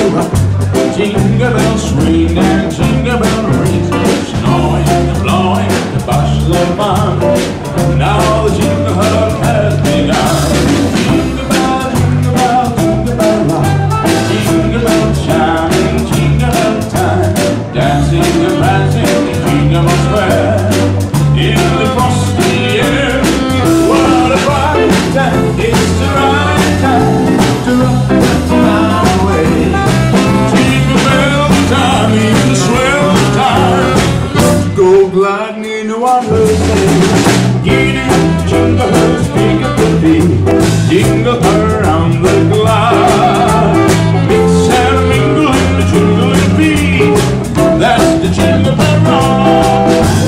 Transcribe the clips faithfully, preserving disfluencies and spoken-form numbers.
rock. Jingle bells swing and jingle bell ring, snowing and blowing the bushes of fun. Now the jingle hop has begun. Jingle bell, jingle bell, jingle bell rock. Jingle bell chiming, jingle bell time, dancing and prancing in Jingle Bell Square. In the frosty air, what a bright time! It's the right time to rock that town away. Jingle bell time, in the swell time, go gliding in the water sleigh. Giddy jingle bells, pick up the beat, jingle around the glide. Mix and mingle in the jingling beat. That's the jingle bell rock.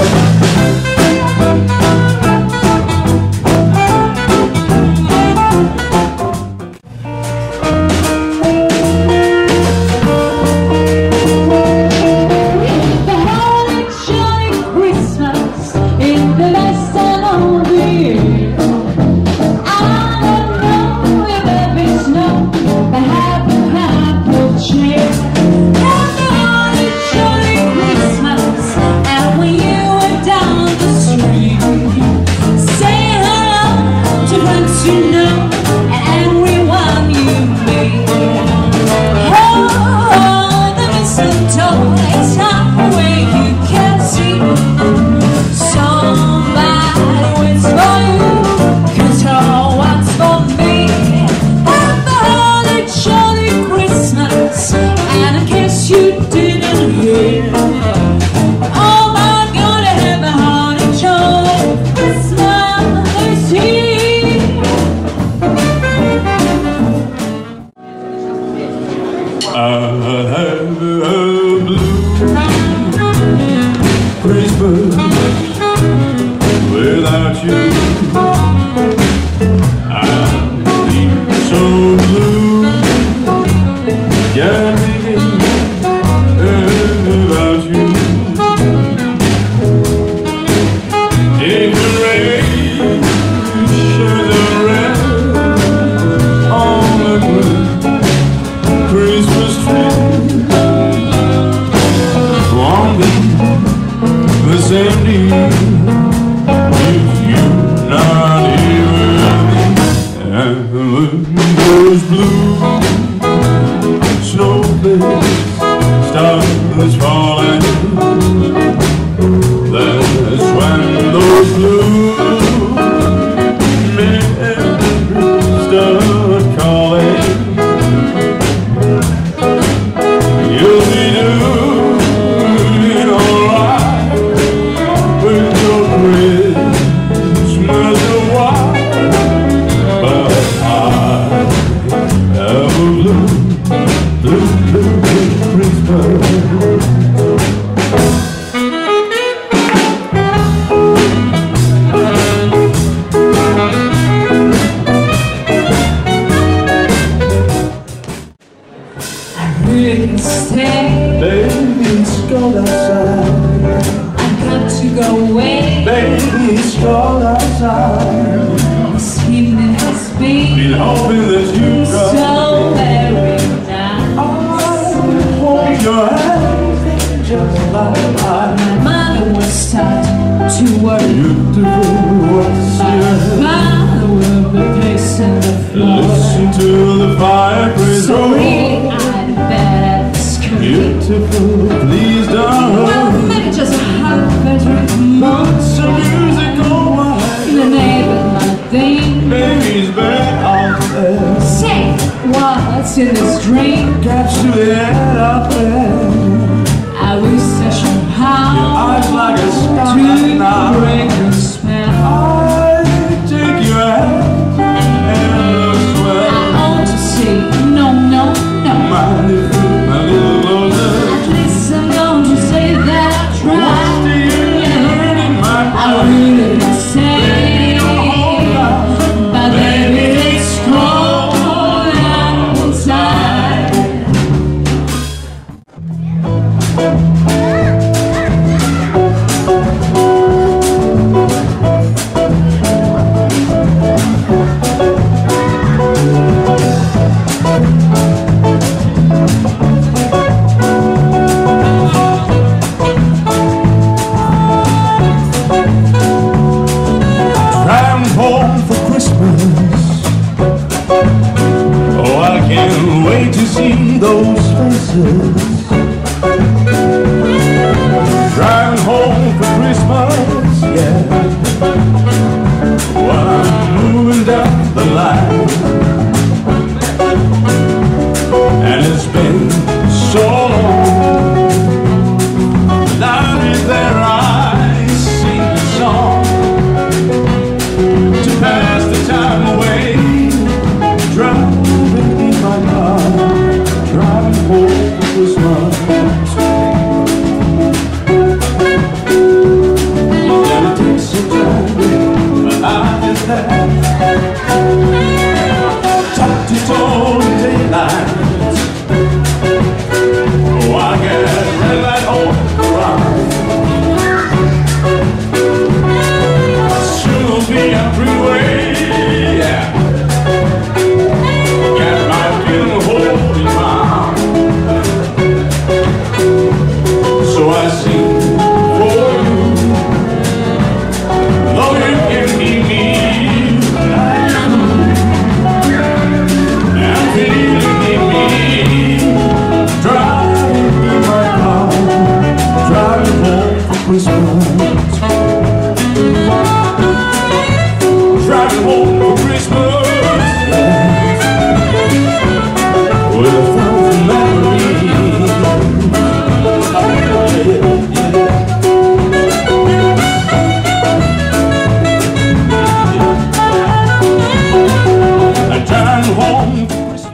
Without you, I'd be so blue. Can't begin without you. Take the rain, share the red on the blue Christmas tree. Won't be the same deal. Those blue snowflakes, stars falling, that's when those blue memories start calling. You'll be doing alright with your Christmas while. Baby, it's cold outside. I've got to go away. Baby, it's cold outside. This evening has been, been hoping that you'd come. So very nice. I hold your hand just like mine. My mother was starting to worry. Beautiful, what's My father will be pacing the floor. Listen to the fireplace So roar. really I'd better scream. Beautiful, please don't. Well, maybe just a half bedroom. Put some music on wine. The neighbor might think Baby's bed out there. Say, what's in this dream? Catch to the head out there. I wish I should how Your eyes like a star to now. break the spell. I take your hand and look swell. I ought to say no, no, no. Mind if you a little closer? At least I'm going to say that I tried. What's the use in my I pride? really didn't say, but baby it's cold outside. see those faces. Driving home for Christmas, yeah. While I'm moving down the line, and it's been so long. Down in their eyes, sing the song to pass the time away. Driving in my car, driving home for Christmas. Top to toe in daylight. Oh, I get red light all around. Soon will be a freeway, yeah. Got my feeling holding mine. So I sing for you. Though you can hear me. Christmas. Driving home for Christmas, yeah. With a thousand memories, yeah, yeah. I'm driving home for Christmas.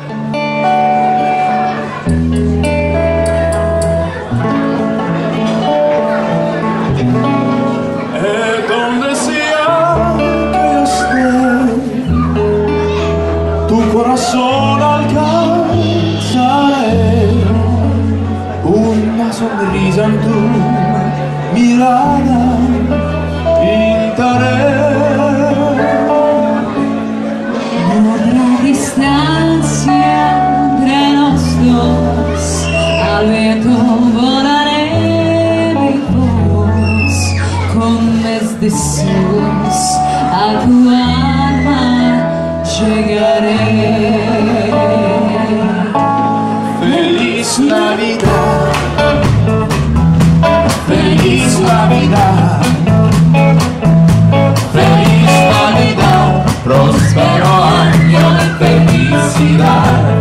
Tu corazón alcanzaré, una sonrisa en tu mirada pintaré. Una distancia entre los dos, al viento volaré mi voz, con mis deseos a tu alma llegaré. Feliz Navidad, feliz Navidad, feliz Navidad, próspero año de felicidad.